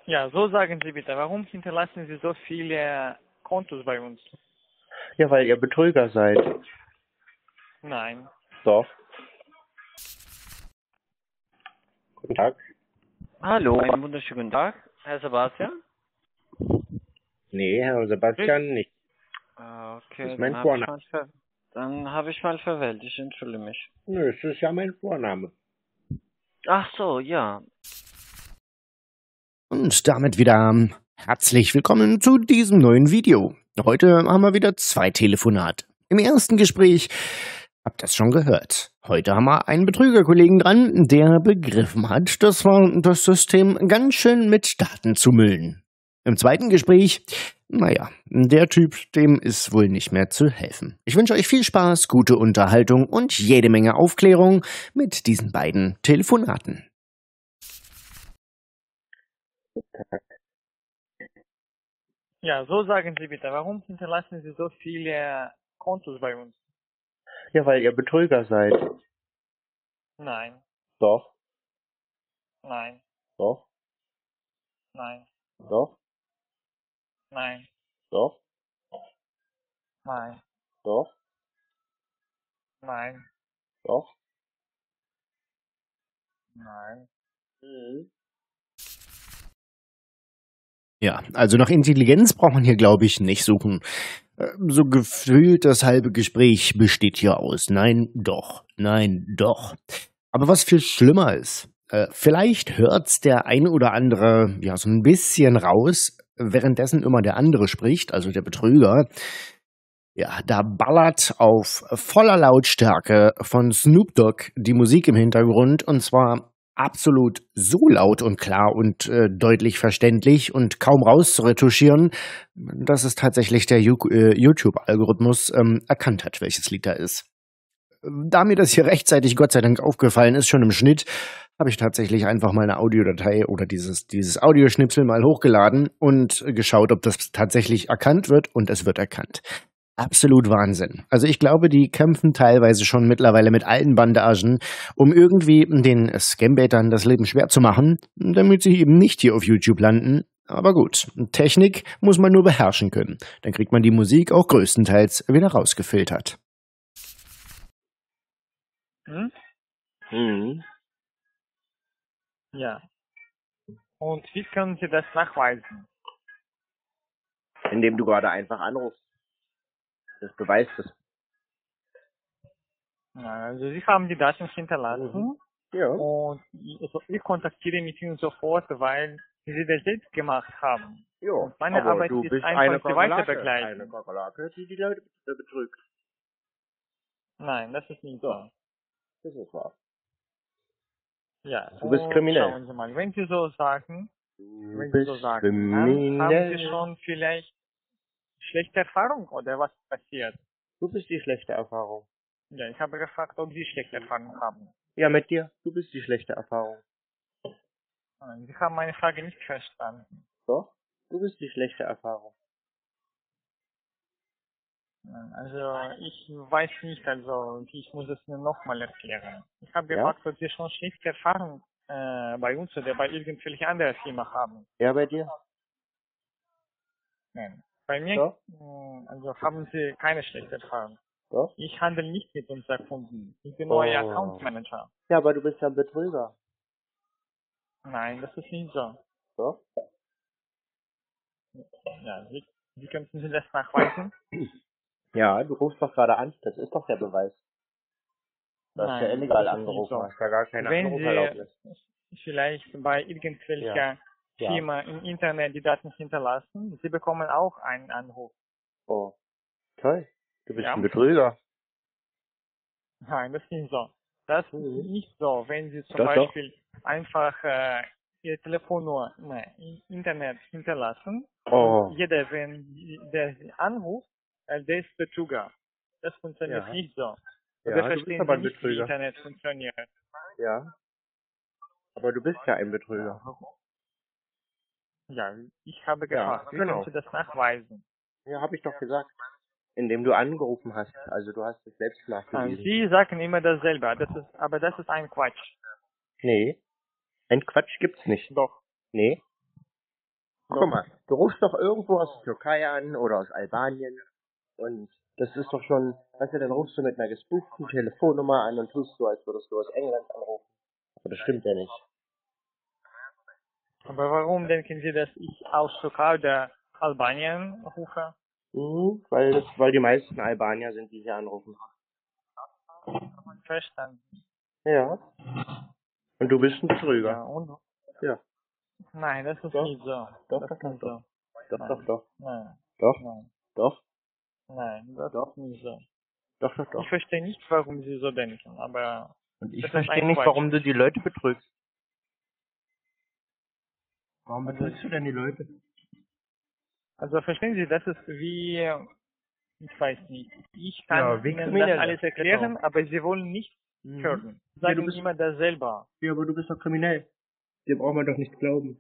Ja, so sagen Sie bitte, warum hinterlassen Sie so viele Kontos bei uns? Ja, weil ihr Betrüger seid. Nein. Doch. Guten Tag. Hallo, einen wunderschönen guten Tag, Herr Sebastian. Nee, Herr Sebastian nicht. Das Okay, ist mein Vorname. dann habe ich mal verwählt, ich entschuldige mich. Nö, das ist ja mein Vorname. Ach so, ja. Und damit wieder herzlich willkommen zu diesem neuen Video. Heute haben wir wieder 2 Telefonate. Im ersten Gespräch habt ihr das schon gehört. Heute haben wir einen Betrügerkollegen dran, der begriffen hat, das war das System ganz schön mit Daten zu müllen. Im zweiten Gespräch, naja, der Typ, dem ist wohl nicht mehr zu helfen. Ich wünsche euch viel Spaß, gute Unterhaltung und jede Menge Aufklärung mit diesen beiden Telefonaten. Ja, so sagen Sie bitte, warum hinterlassen Sie so viele Kontos bei uns? Ja, weil ihr Betrüger seid. Nein, Doch. nein, Doch. nein, Doch. nein, Doch. nein, Doch. nein, Doch. nein. Mhm. Ja, also nach Intelligenz braucht man hier, glaube ich, nicht suchen. So gefühlt das halbe Gespräch besteht hier aus Nein, doch, nein, doch. Aber was viel schlimmer ist, vielleicht hört's der ein oder andere ja so ein bisschen raus, währenddessen immer der andere spricht, also der Betrüger. Ja, da ballert auf voller Lautstärke von Snoop Dogg die Musik im Hintergrund und zwar absolut so laut und klar und deutlich verständlich und kaum rauszuretuschieren, dass es tatsächlich der YouTube-Algorithmus erkannt hat, welches Lied da ist. Da mir das hier rechtzeitig Gott sei Dank aufgefallen ist, schon im Schnitt, habe ich tatsächlich einfach mal eine Audiodatei oder dieses Audioschnipsel mal hochgeladen und geschaut, ob das tatsächlich erkannt wird, und es wird erkannt. Absolut Wahnsinn. Also ich glaube, die kämpfen teilweise schon mittlerweile mit allen Bandagen, um irgendwie den Scambaitern das Leben schwer zu machen, damit sie eben nicht hier auf YouTube landen. Aber gut, Technik muss man nur beherrschen können. Dann kriegt man die Musik auch größtenteils wieder rausgefiltert. Hm? Mhm. Ja. Und wie können Sie das nachweisen? Indem du gerade einfach anrufst. Das beweist es. Ja, also Sie haben die Daten hinterlassen Ja. und ich kontaktiere mit Ihnen sofort, weil Sie das selbst gemacht haben. Ja. Und meine Aber Arbeit du ist bist einfach, eine Sie Kakerlake. weiterbegleiten. Eine Kakerlake, die die Leute betrügt. Nein, das ist nicht so. Das ist wahr. Ja, Du bist und kriminell. schauen Sie mal, wenn Sie so sagen, Du dann bist haben Sie kriminell. schon vielleicht schlechte Erfahrung oder was passiert? Du bist die schlechte Erfahrung. Ja, ich habe gefragt, ob Sie schlechte Erfahrung haben. Ja, mit dir. Du bist die schlechte Erfahrung. Nein, Sie haben meine Frage nicht verstanden. Doch? Du bist die schlechte Erfahrung. Nein, also ich weiß nicht, also ich muss es mir nochmal erklären. Ich habe Ja? gefragt, ob Sie schon schlechte Erfahrung bei uns oder bei irgendwelcher anderen Firma haben. Ja, bei dir? Nein. Bei mir Doch? also haben Sie keine schlechte Erfahrung. Doch? Ich handle nicht mit unseren Kunden. Ich bin nur Ihr Oh. Account Manager. Ja, aber du bist ja ein Betrüger. Nein, das ist nicht so. Doch? Ja, wie könnten Sie das nachweisen? Ja, du rufst doch gerade an. Das ist doch der Beweis. Du hast ja Nein, illegal das ist nicht angerufen. so. Hast ja gar keine Wenn Anruferlaubnis. Sie vielleicht bei irgendwelcher Ja. Firma im Internet die Daten hinterlassen, Sie bekommen auch einen Anruf. Oh. Toll. Du bist Ja? ein Betrüger. Nein, das ist nicht so. Das ist nicht so. Wenn Sie zum Doch, doch. Beispiel einfach Ihre Telefonnummer im Internet hinterlassen, Oh. und jeder, der Sie anruft, der ist Betrüger. Das funktioniert Ja. nicht so. Ja, Oder du bist verstehen aber Sie ein nicht, wie Betrüger. Internet funktioniert? Ja. Aber du bist ja ein Betrüger. Ja, ich habe Ja, gefragt, wie genau. können Sie das nachweisen? Ja, habe ich doch gesagt. Indem du angerufen hast. Also du hast es selbst nachgewiesen. Sie sagen immer dasselbe, aber das ist ein Quatsch. Nee. Ein Quatsch gibt's nicht. Doch. Nee. Guck mal, du rufst doch irgendwo aus der Türkei an oder aus Albanien und das ist doch schon, weißt du, dann rufst du mit einer gespooften Telefonnummer an und tust so, als würdest du aus England anrufen. Aber das stimmt ja nicht. Aber warum denken Sie, dass ich aus Türkei oder Albanien rufe? Weil die meisten Albanier sind, die hier anrufen. Verstanden. Ja. Und du bist ein Ja, Betrüger. und? Ja. Nein, das ist Doch. nicht so. Doch, Das doch, ist nicht doch, so. Doch. Nein, Doch. nein, Doch. nein, das Doch. ist nicht so. Doch. Ich verstehe nicht, warum Sie so denken, aber Und ich das ist verstehe ein nicht, Quatsch. warum du die Leute betrügst. Warum Also, betrügst du denn die Leute? also verstehen Sie, das ist wie, ich weiß nicht. Ich Ja, kann wie Ihnen das Kriminelle. alles erklären, Genau. aber Sie wollen nicht hören. Sie sagen bist- immer das selber. Ja, aber du bist doch kriminell. Dir braucht man doch nicht glauben.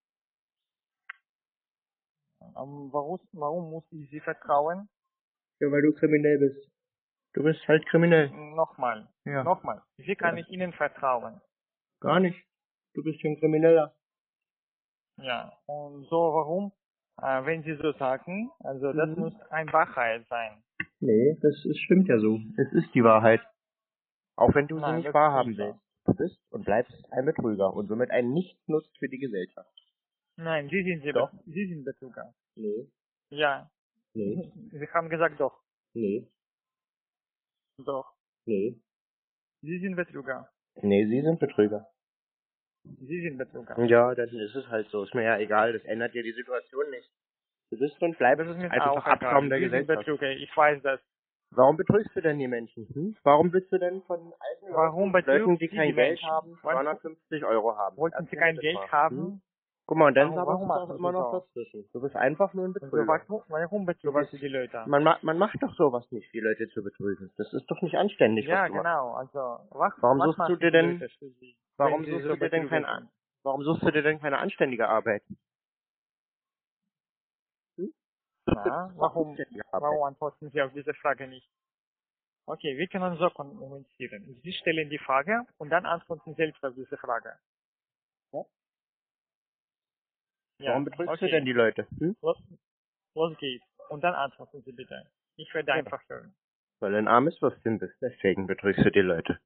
Warum muss ich Sie vertrauen? Ja, weil du kriminell bist. Du bist halt kriminell. Nochmal. Ja. Nochmal. Wie kann ich Ihnen vertrauen? Gar nicht. Du bist schon Krimineller. Ja. Und so, warum? Wenn Sie so sagen, also das muss ein Wahrheit sein. Nee, stimmt ja so. Es ist die Wahrheit. Auch wenn du sie Nein, nicht das wahrhaben ist nicht willst. Du bist und bleibst ein Betrüger und somit ein Nichtsnutz für die Gesellschaft. Nein, Doch. Sie sind Betrüger. Nee, Ja. nee, Sie haben gesagt doch. nee, Doch. nee. Sie sind Betrüger. Nee, sie sind Betrüger. Sie sind Betrüger. Ja, dann ist es halt so. Ist mir ja egal, das ändert dir die Situation nicht. Du bist und bleibst Das ist mir einfach auch Abschaum egal. der Sie sind Gesellschaft. Betrüger. Ich weiß das. Warum betrügst du denn die Menschen? Warum willst du denn von alten Warum Leuten, betrügen die Sie kein die Geld Menschen? haben, 250 € haben? Wollten Sie Erzähl kein mir das Geld mal. haben? Guck mal, und dann Warum sabberst du machen auch Sie immer noch so? dazwischen. Du bist einfach nur ein Und so, Betrüger. warum betrügen Sie die Leute? Man macht doch sowas nicht, die Leute zu betrügen. Das ist doch nicht anständig, Ja, was du machst. genau. Also, Warum was suchst du machen dir die denn- Leute für Sie, Warum wenn Sie suchst so du dir denn Betrüger sind? Warum suchst du dir denn keine anständige Arbeit? Na, warum Anständige Arbeit. antworten Sie auf diese Frage nicht? Okay, wir können so kommunizieren. Sie stellen die Frage und dann antworten Sie selbst auf diese Frage. Ja, Warum betrügst okay. du denn die Leute? Los geht's. Und dann antworten Sie bitte. Ich werde Ja. einfach hören. Weil du ein armes Würstchen bist, deswegen betrügst du die Leute.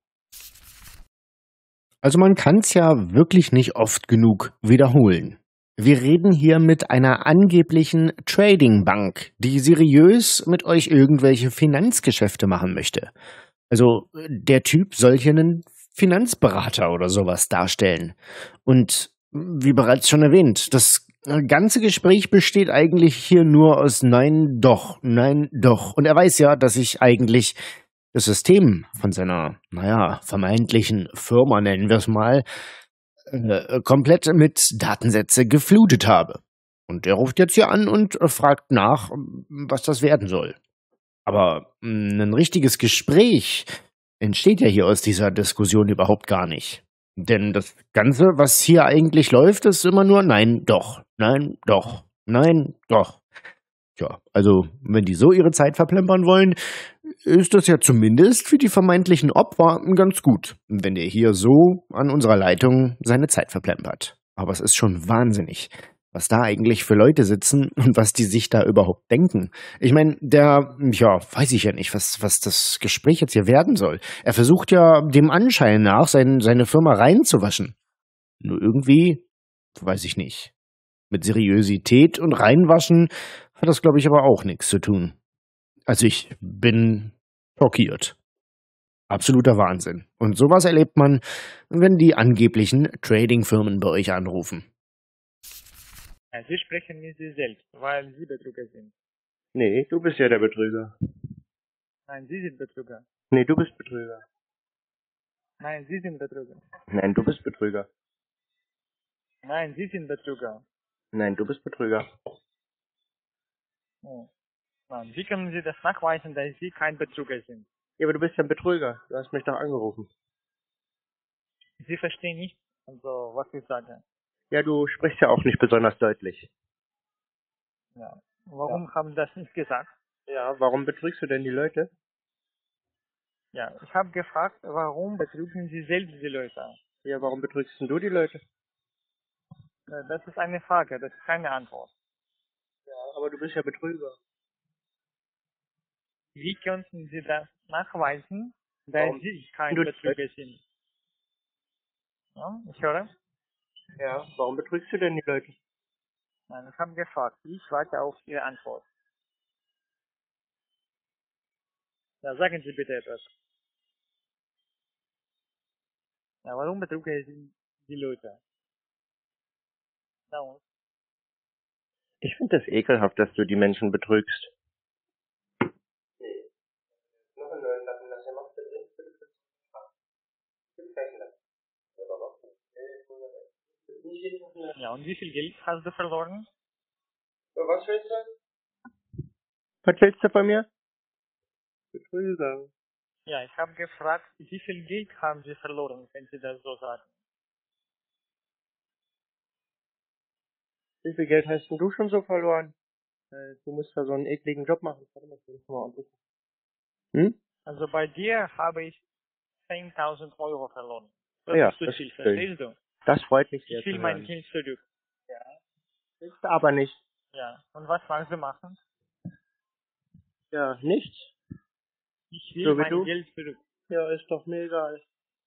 Also man kann es ja wirklich nicht oft genug wiederholen. Wir reden hier mit einer angeblichen Trading-Bank, die seriös mit euch irgendwelche Finanzgeschäfte machen möchte. Also der Typ soll hier einen Finanzberater oder sowas darstellen. Und wie bereits schon erwähnt, das ganze Gespräch besteht eigentlich hier nur aus Nein, doch, Nein, doch. Und er weiß ja, dass ich eigentlich das System von seiner, vermeintlichen Firma, nennen wir es mal, komplett mit Datensätze geflutet habe. Und er ruft jetzt hier an und fragt nach, was das werden soll. Aber ein richtiges Gespräch entsteht ja hier aus dieser Diskussion überhaupt gar nicht. Denn das Ganze, was hier eigentlich läuft, ist immer nur Nein, doch, Nein, doch, Nein, doch. Tja, also wenn die so ihre Zeit verplempern wollen, ist das ja zumindest für die vermeintlichen Opfer ganz gut, wenn der hier so an unserer Leitung seine Zeit verplempert. Aber es ist schon wahnsinnig, was da eigentlich für Leute sitzen und was die sich da überhaupt denken. Ich meine, weiß ich ja nicht, was das Gespräch jetzt hier werden soll. Er versucht ja dem Anschein nach seine Firma reinzuwaschen. Nur irgendwie, weiß ich nicht. Mit Seriosität und Reinwaschen hat das, glaube ich, aber auch nichts zu tun. Also ich bin schockiert. Absoluter Wahnsinn. Und sowas erlebt man, wenn die angeblichen Trading-Firmen bei euch anrufen. Ja, Sie sprechen mit sich selbst, weil Sie Betrüger sind. Nee, du bist ja der Betrüger. Nein, Sie sind Betrüger. Nee, du bist Betrüger. Nein, Sie sind Betrüger. Nein, du bist Betrüger. Nein, Sie sind Betrüger. Nein, du bist Betrüger. Oh. Nein, wie können Sie das nachweisen, dass Sie kein Betrüger sind? Ja, aber du bist ja ein Betrüger. Du hast mich doch angerufen. Sie verstehen nicht, also was ich sage. Ja, du sprichst ja auch nicht besonders deutlich. Ja. Warum haben Sie das nicht gesagt? Ja, warum betrügst du denn die Leute? Ja, ich habe gefragt, warum betrügen Sie selbst die Leute? Ja, warum betrügst denn du die Leute? Das ist eine Frage, das ist keine Antwort. Ja, aber du bist ja Betrüger. Wie könnten Sie das nachweisen, da Warum Sie kein du- Betrüger sind? Ja, ich höre. Ja, warum betrügst du denn die Leute? Nein, ich habe gefragt. Ich warte auf Ihre Antwort. Ja, sagen Sie bitte etwas. Ja, warum betrügen Sie die Leute? Ja, und? Ich finde das ekelhaft, dass du die Menschen betrügst. Ja, und wie viel Geld hast du verloren? Was willst du? Was willst du von mir? Betrüger. Ja, ich habe gefragt, wie viel Geld haben Sie verloren, wenn Sie das so sagen? Wie viel Geld hast denn du schon so verloren? Du musst da so einen ekligen Job machen. Warte mal, ich mal anrufen. Hm? Also bei dir habe ich 10.000 Euro verloren. Das Ja, ist zu das viel, ist schön. verstehst du? Das freut mich sehr Ich will zu mein hören. Geld zurück. Willst du aber nicht. Ja, und was magst du machen? Ja, nichts. Ich will So wie mein du? Geld zurück. Ja, ist doch mir egal.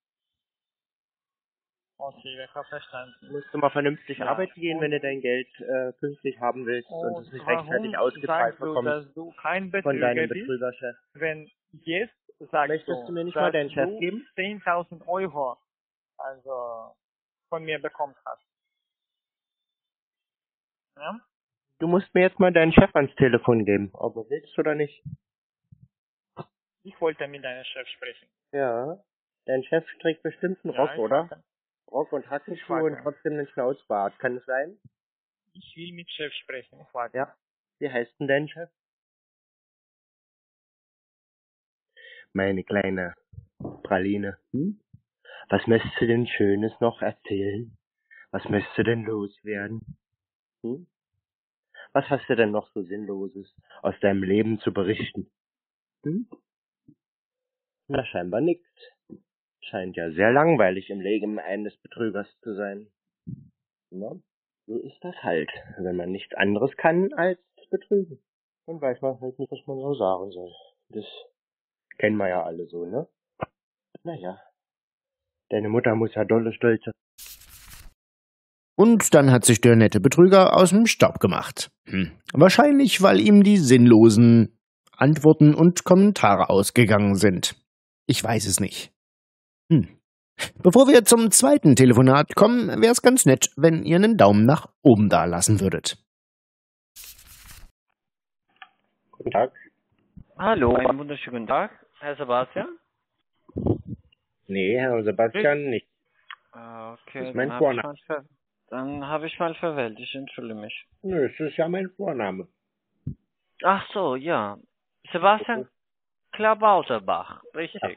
Okay, ich habe verstanden. Du musst du mal vernünftig Ja. arbeiten gehen, wenn du dein Geld pünktlich haben willst und es nicht rechtzeitig warum ausgezahlt sagst du, bekommst dass du kein von Betrüger deinem bist, Betrügerchef. wenn jetzt sagst Möchtest du mir nicht mal dass deinen Chef du geben? 10.000 Euro also von mir bekommen hast? Ja? Du musst mir jetzt mal deinen Chef ans Telefon geben, ob du willst oder nicht. Ich wollte mit deinem Chef sprechen. Ja. Dein Chef trägt bestimmt einen Rock, ich oder? warte. Rock und Ich Hackenschuhe warte. und trotzdem einen Schnauzbart. Kann es sein? Ich will mit Chef sprechen. Ich warte. Ja. Wie heißt denn dein Chef? Meine kleine Praline. Was möchtest du denn Schönes noch erzählen? Was möchtest du denn loswerden? Was hast du denn noch so Sinnloses aus deinem Leben zu berichten? Na, scheinbar nichts. Scheint ja sehr langweilig im Leben eines Betrügers zu sein. Ja, so ist das halt, wenn man nichts anderes kann als betrügen. Dann weiß man halt nicht, was man so sagen soll. Das kennen wir ja alle so, ne? Naja, deine Mutter muss ja dolle stolz sein. Und dann hat sich der nette Betrüger aus dem Staub gemacht. Wahrscheinlich, weil ihm die sinnlosen Antworten und Kommentare ausgegangen sind. Ich weiß es nicht. Bevor wir zum zweiten Telefonat kommen, wäre es ganz nett, wenn ihr einen Daumen nach oben da lassen würdet. Guten Tag. Hallo, einen wunderschönen Tag, Herr Sebastian. Nee, Herr Sebastian nicht. Okay, Das ist mein dann habe ich mal verwählt, ich entschuldige mich. Nö, das ist ja mein Vorname. Ach so, ja. Sebastian Klabauterbach, richtig.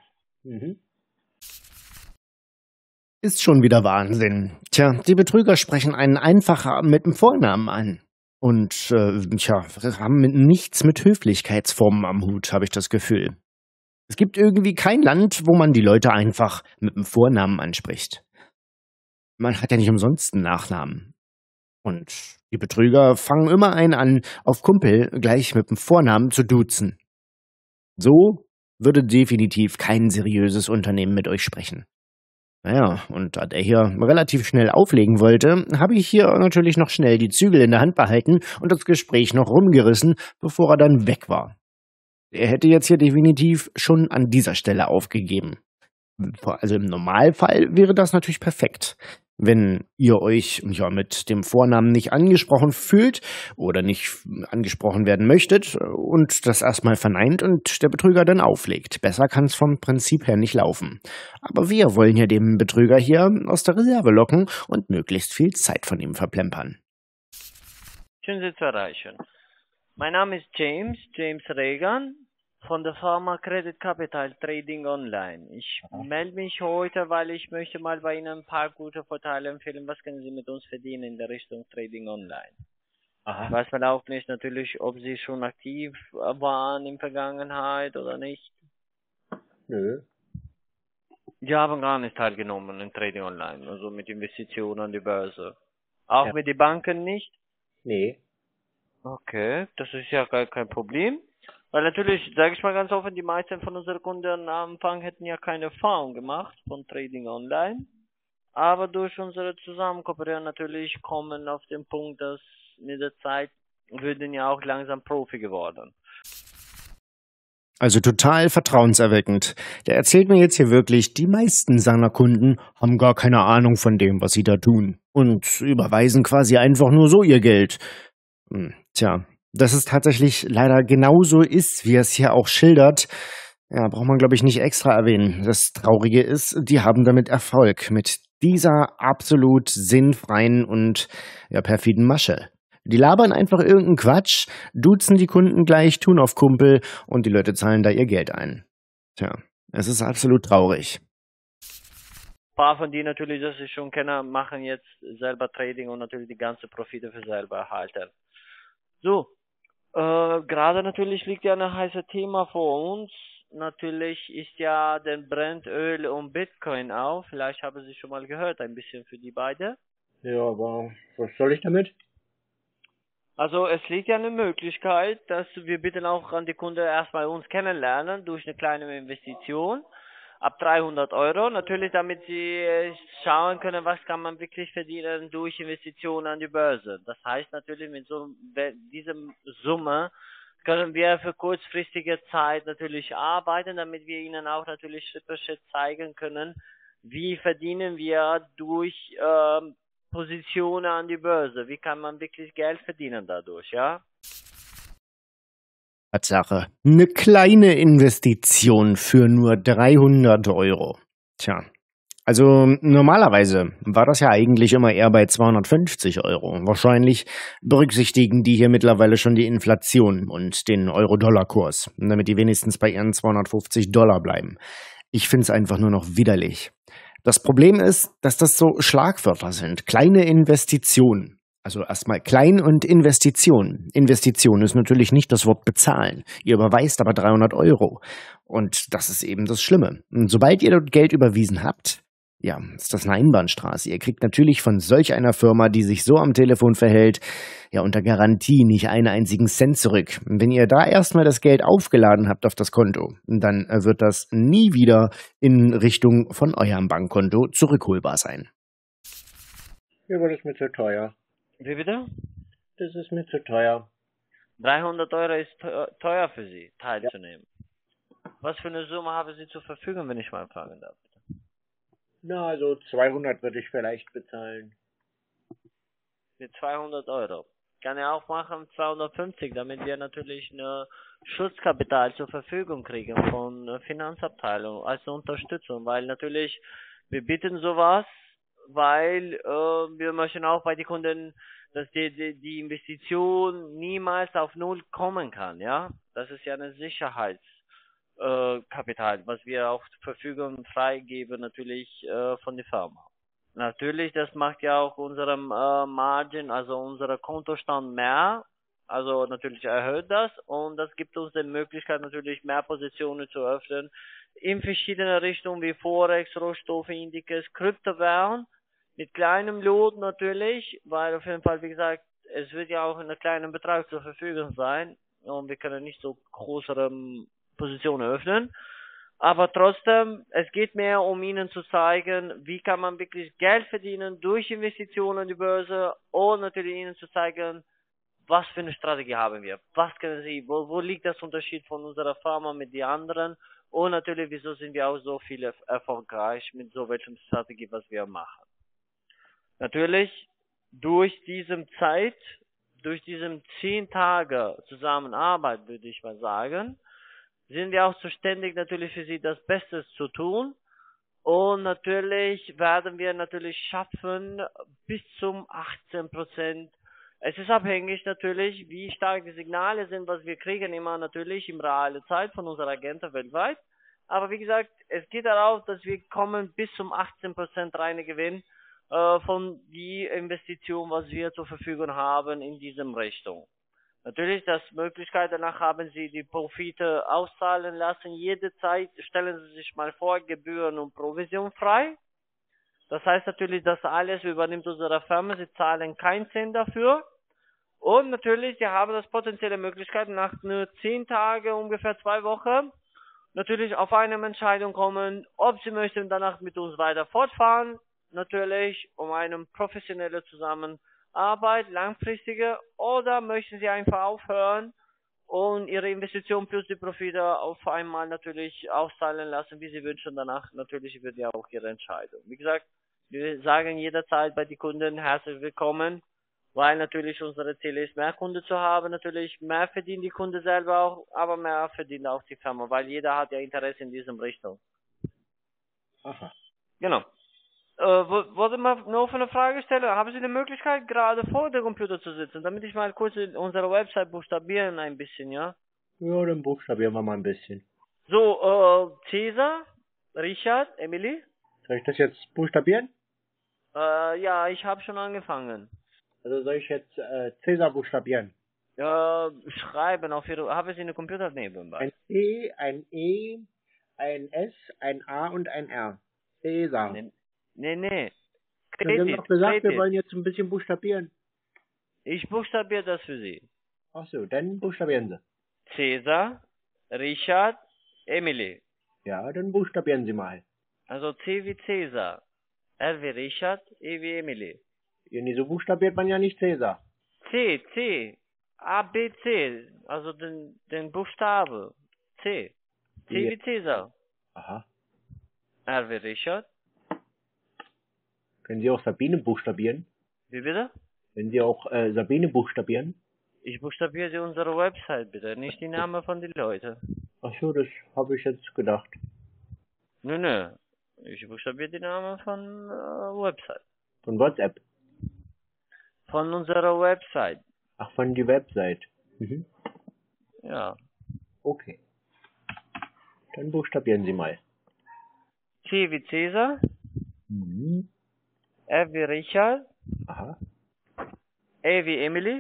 Ist schon wieder Wahnsinn. Tja, die Betrüger sprechen einen einfacher mit dem Vornamen an. Und, haben nichts mit Höflichkeitsformen am Hut, habe ich das Gefühl. Es gibt irgendwie kein Land, wo man die Leute einfach mit dem Vornamen anspricht. Man hat ja nicht umsonst einen Nachnamen. Und die Betrüger fangen immer einen an, auf Kumpel gleich mit dem Vornamen zu duzen. So würde definitiv kein seriöses Unternehmen mit euch sprechen. Naja, und da der hier relativ schnell auflegen wollte, habe ich hier natürlich noch schnell die Zügel in der Hand behalten und das Gespräch noch rumgerissen, bevor er dann weg war. Er hätte jetzt hier definitiv schon an dieser Stelle aufgegeben. Also im Normalfall wäre das natürlich perfekt. Wenn ihr euch mit dem Vornamen nicht angesprochen fühlt oder nicht angesprochen werden möchtet und das erstmal verneint und der Betrüger dann auflegt. Besser kann es vom Prinzip her nicht laufen. Aber wir wollen ja dem Betrüger hier aus der Reserve locken und möglichst viel Zeit von ihm verplempern. Schön, Sie zu erreichen. Mein Name ist James Regan von der Firma Credit Capital Trading Online. Ich melde mich heute, weil ich möchte mal bei Ihnen ein paar gute Vorteile empfehlen. Was können Sie mit uns verdienen in der Richtung Trading Online? Ich weiß man auch nicht natürlich, ob Sie schon aktiv waren in der Vergangenheit oder nicht. Nö. Sie haben gar nicht teilgenommen in Trading Online, also mit Investitionen an die Börse. Auch Ja. mit den Banken nicht? Nee. Okay, das ist ja gar kein Problem. Weil natürlich, sage ich mal ganz offen, die meisten von unseren Kunden am Anfang hätten ja keine Erfahrung gemacht von Trading Online. Aber durch unsere Zusammenkooperieren natürlich kommen auf den Punkt, dass mit der Zeit würden ja auch langsam Profi geworden. Also total vertrauenserweckend. Der erzählt mir jetzt hier wirklich, die meisten seiner Kunden haben gar keine Ahnung von dem, was sie da tun. Und überweisen quasi einfach nur so ihr Geld. Tja, dass es tatsächlich leider genauso ist, wie er es hier auch schildert, ja, braucht man, glaube ich, nicht extra erwähnen. Das Traurige ist, die haben damit Erfolg. Mit dieser absolut sinnfreien und ja, perfiden Masche. Die labern einfach irgendeinen Quatsch, duzen die Kunden gleich, tun auf Kumpel und die Leute zahlen da ihr Geld ein. Tja, es ist absolut traurig. Ein paar von denen natürlich, das ich schon kenne, machen jetzt selber Trading und natürlich die ganze Profite für selber erhalten. So, gerade natürlich liegt ja ein heißes Thema vor uns. Natürlich ist ja der Brennöl und Bitcoin auch. Vielleicht haben Sie schon mal gehört, ein bisschen für die beiden. Ja, aber was soll ich damit? Also es liegt ja eine Möglichkeit, dass wir bitten auch an die Kunden erstmal uns kennenlernen durch eine kleine Investition ab 300 Euro. Natürlich, damit sie schauen können, was kann man wirklich verdienen durch Investitionen an die Börse. Das heißt natürlich, mit dieser Summe können wir für kurzfristige Zeit natürlich arbeiten, damit wir ihnen auch natürlich Schritt für Schritt zeigen können, wie verdienen wir durch Positionen an die Börse. Wie kann man wirklich Geld verdienen dadurch, ja? Tatsache. Eine kleine Investition für nur 300 Euro. Tja. Also normalerweise war das ja eigentlich immer eher bei 250 Euro. Wahrscheinlich berücksichtigen die hier mittlerweile schon die Inflation und den Euro-Dollar-Kurs, damit die wenigstens bei ihren 250 Dollar bleiben. Ich finde es einfach nur noch widerlich. Das Problem ist, dass das so Schlagwörter sind. Kleine Investitionen. Also erstmal klein und Investition. Investition ist natürlich nicht das Wort bezahlen. Ihr überweist aber 300 Euro. Und das ist eben das Schlimme. Und sobald ihr dort Geld überwiesen habt, ja, ist das eine Einbahnstraße. Ihr kriegt natürlich von solch einer Firma, die sich so am Telefon verhält, ja unter Garantie nicht einen einzigen Cent zurück. Und wenn ihr da erstmal das Geld aufgeladen habt auf das Konto, dann wird das nie wieder in Richtung von eurem Bankkonto zurückholbar sein. Ja, aber das ist mir zu teuer. Wie bitte? Das ist mir zu teuer. 300 Euro ist teuer für Sie, teilzunehmen. Was für eine Summe haben Sie zur Verfügung, wenn ich mal fragen darf? Na, also 200 würde ich vielleicht bezahlen. Mit 200 Euro. Kann er auch machen 250, damit wir natürlich eine Schutzkapital zur Verfügung kriegen von der Finanzabteilung als Unterstützung, weil natürlich wir bieten sowas, weil wir möchten auch bei den Kunden, dass die Investition niemals auf Null kommen kann, ja. Das ist ja eine Sicherheitskapital, was wir auch zur Verfügung freigeben natürlich von der Firma. Natürlich, das macht ja auch unserem Margin, also unser Kontostand mehr. Also natürlich erhöht das und das gibt uns die Möglichkeit natürlich mehr Positionen zu öffnen in verschiedene Richtungen wie Forex, Rohstoffe, Indizes, Kryptowährungen mit kleinem Lot natürlich, weil auf jeden Fall, wie gesagt, es wird ja auch in einem kleinen Betrag zur Verfügung sein und wir können nicht so größere Positionen öffnen. Aber trotzdem, es geht mehr um Ihnen zu zeigen, wie kann man wirklich Geld verdienen durch Investitionen in die Börse und natürlich Ihnen zu zeigen, was für eine Strategie haben wir. Was können Sie, wo liegt das Unterschied von unserer Firma mit den anderen und natürlich, wieso sind wir auch so viel erfolgreich mit so welchen Strategie, was wir machen. Natürlich, durch diesen 10 Tage Zusammenarbeit, würde ich mal sagen, sind wir auch zuständig natürlich für Sie das Beste zu tun und natürlich werden wir natürlich schaffen bis zum 18%. Es ist abhängig natürlich, wie stark die Signale sind, was wir kriegen immer natürlich im realen Zeit von unseren Agenten weltweit. Aber wie gesagt, es geht darauf, dass wir kommen bis zum 18% reine Gewinn von die Investition, was wir zur Verfügung haben in diesem Richtung. Natürlich, das Möglichkeit, danach haben Sie die Profite auszahlen lassen. Jede Zeit stellen Sie sich mal vor, Gebühren und Provision frei. Das heißt natürlich, dass alles übernimmt unsere Firma. Sie zahlen keinen Cent dafür. Und natürlich, Sie haben das potenzielle Möglichkeit, nach nur 10 Tagen, ungefähr 2 Wochen, natürlich auf eine Entscheidung kommen, ob Sie möchten danach mit uns weiter fortfahren. Natürlich um eine professionelle Zusammenarbeit, langfristige, oder möchten Sie einfach aufhören und Ihre Investition plus die Profite auf einmal natürlich auszahlen lassen, wie Sie wünschen. Danach natürlich wird ja auch Ihre Entscheidung. Wie gesagt, wir sagen jederzeit bei den Kunden herzlich willkommen, weil natürlich unsere Ziel ist, mehr Kunden zu haben. Natürlich mehr verdient die Kunde selber auch, aber mehr verdient auch die Firma, weil jeder hat ja Interesse in diesem Richtung. Aha. Genau. Wollte mal noch eine Frage stellen. Haben Sie die Möglichkeit, gerade vor dem Computer zu sitzen, damit ich mal kurz in unsere Website buchstabieren ein bisschen, ja? Ja, dann buchstabieren wir mal ein bisschen. So, Cäsar, Richard, Emily. Soll ich das jetzt buchstabieren? Ja, ich habe schon angefangen. Also soll ich jetzt Cäsar buchstabieren? Schreiben auf Ihre, haben Sie eine Computer nebenbei? Ein E, ein S, ein A und ein R. Cäsar. Nee. Wir haben doch gesagt, wir wollen jetzt ein bisschen buchstabieren. Ich buchstabiere das für Sie. Ach so, dann buchstabieren Sie. Cäsar, Richard, Emily. Ja, dann buchstabieren Sie mal. Also C wie Cäsar, R wie Richard, E wie Emily. Ja, nee, so buchstabiert man ja nicht Cäsar. C, A, B, C, also den Buchstabe, C. C Ja. wie Cäsar, Aha. R wie Richard. Können Sie auch Sabine buchstabieren? Wie bitte? Können Sie auch Sabine buchstabieren? Ich buchstabiere Sie unsere Website bitte, nicht die Namen von den Leuten. Ach so, das habe ich jetzt gedacht. Nö. Ich buchstabiere die Namen von Website. Von WhatsApp? Von unserer Website. Ach, von die Website. Mhm. Ja. Okay. Dann buchstabieren Sie mal. C wie Cäsar, Mhm. R wie Richard, Aha. E wie Emily,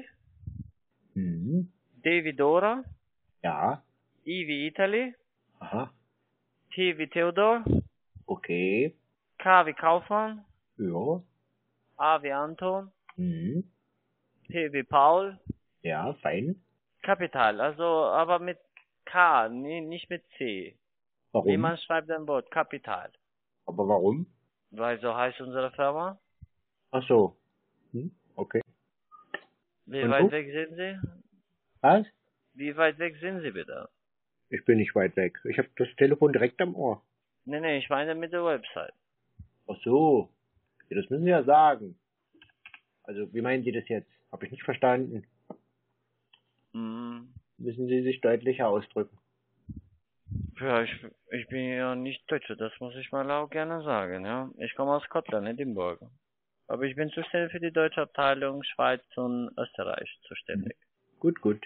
Mhm. D wie Dora, Ja. I wie Italy, Aha. T wie Theodor, Okay. K wie Kaufmann, Ja. A wie Anton, Mhm. P wie Paul, Ja, fein. Kapital, also aber mit K, nicht mit C. Warum? Wie man schreibt ein Wort, Kapital. Aber warum? Weil so heißt unsere Firma. Ach so. Okay. Wie Und weit du? weg sind Sie? Was? Wie weit weg sind Sie bitte? Ich bin nicht weit weg. Ich habe das Telefon direkt am Ohr. Nee, ich meine mit der Website. Ach so. Ja, das müssen Sie ja sagen. Also, wie meinen Sie das jetzt? Habe ich nicht verstanden. Mhm. Müssen Sie sich deutlicher ausdrücken. Ja, ich bin ja nicht Deutscher, das muss ich mal auch gerne sagen, ja. Ich komme aus Schottland, Edinburgh. Aber ich bin zuständig für die deutsche Abteilung, Schweiz und Österreich zuständig. Gut, gut.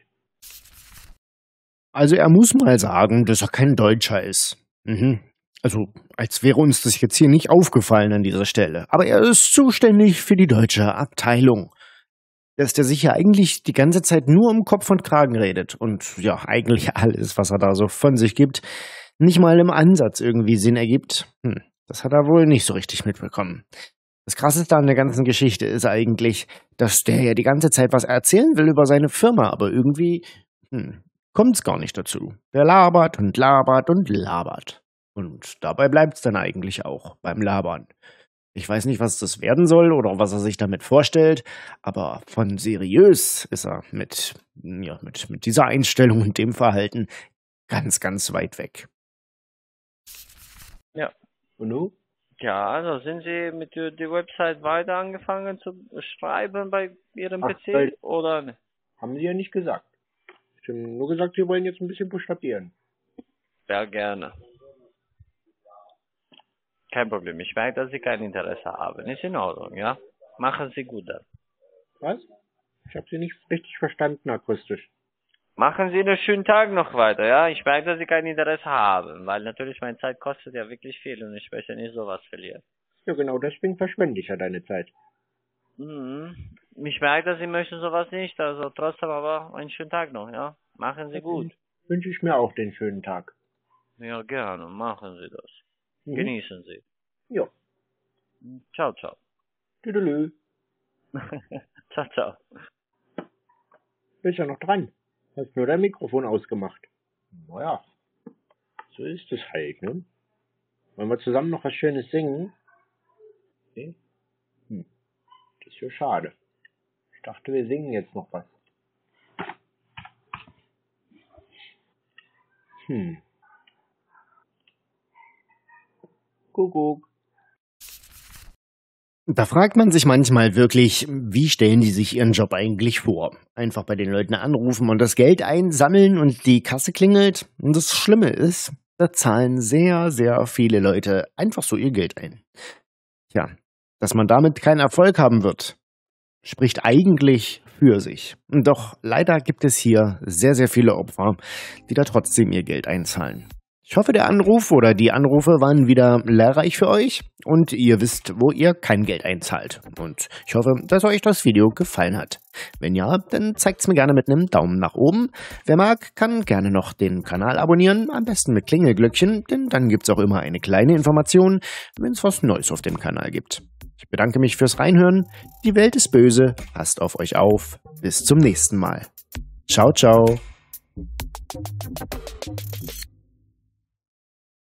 Also er muss mal sagen, dass er kein Deutscher ist. Mhm. Also als wäre uns das jetzt hier nicht aufgefallen an dieser Stelle. Aber er ist zuständig für die deutsche Abteilung. Dass der sich ja eigentlich die ganze Zeit nur um Kopf und Kragen redet und ja, eigentlich alles, was er da so von sich gibt, nicht mal im Ansatz irgendwie Sinn ergibt. Das hat er wohl nicht so richtig mitbekommen. Das Krasseste an der ganzen Geschichte ist eigentlich, dass der ja die ganze Zeit was erzählen will über seine Firma, aber irgendwie kommt's gar nicht dazu. Der labert und labert und labert. Und dabei bleibt's dann eigentlich auch beim Labern. Ich weiß nicht, was das werden soll oder was er sich damit vorstellt, aber von seriös ist er mit dieser Einstellung und dem Verhalten ganz, ganz weit weg. Ja. Und du? Ja, also sind Sie mit der Website weiter angefangen zu schreiben bei Ihrem Ach, PC oder ne? Haben Sie ja nicht gesagt. Sie haben nur gesagt, Sie wollen jetzt ein bisschen buchstabieren. Ja, gerne. Kein Problem. Ich merke, dass Sie kein Interesse haben. Ist in Ordnung, ja? Machen Sie gut dann. Was? Ich habe Sie nicht richtig verstanden akustisch. Machen Sie einen schönen Tag noch weiter, ja? Ich merke, dass Sie kein Interesse haben, weil natürlich meine Zeit kostet ja wirklich viel und ich möchte nicht sowas verlieren. Ja, genau, deswegen verschwende ich ja deine Zeit. Ich merke, dass Sie möchten sowas nicht, also trotzdem aber einen schönen Tag noch, ja? Machen Sie gut. Wünsche ich mir auch den schönen Tag. Ja, gerne. Machen Sie das. Mhm. Genießen Sie. Ja. Ciao, ciao. Tüdelü. Ciao, ciao. Bist ja noch dran. Hast nur dein Mikrofon ausgemacht. Naja, so ist es halt, ne? Wollen wir zusammen noch was Schönes singen? Nee? Das ist ja schade. Ich dachte, wir singen jetzt noch was. Kuckuck. Da fragt man sich manchmal wirklich, wie stellen die sich ihren Job eigentlich vor? Einfach bei den Leuten anrufen und das Geld einsammeln und die Kasse klingelt? Und das Schlimme ist, da zahlen sehr, sehr viele Leute einfach so ihr Geld ein. Tja, dass man damit keinen Erfolg haben wird, spricht eigentlich für sich. Doch leider gibt es hier sehr, sehr viele Opfer, die da trotzdem ihr Geld einzahlen. Ich hoffe, der Anruf oder die Anrufe waren wieder lehrreich für euch und ihr wisst, wo ihr kein Geld einzahlt. Und ich hoffe, dass euch das Video gefallen hat. Wenn ja, dann zeigt's mir gerne mit einem Daumen nach oben. Wer mag, kann gerne noch den Kanal abonnieren, am besten mit Klingelglöckchen, denn dann gibt's auch immer eine kleine Information, wenn es was Neues auf dem Kanal gibt. Ich bedanke mich fürs Reinhören. Die Welt ist böse. Passt auf euch auf. Bis zum nächsten Mal. Ciao, ciao.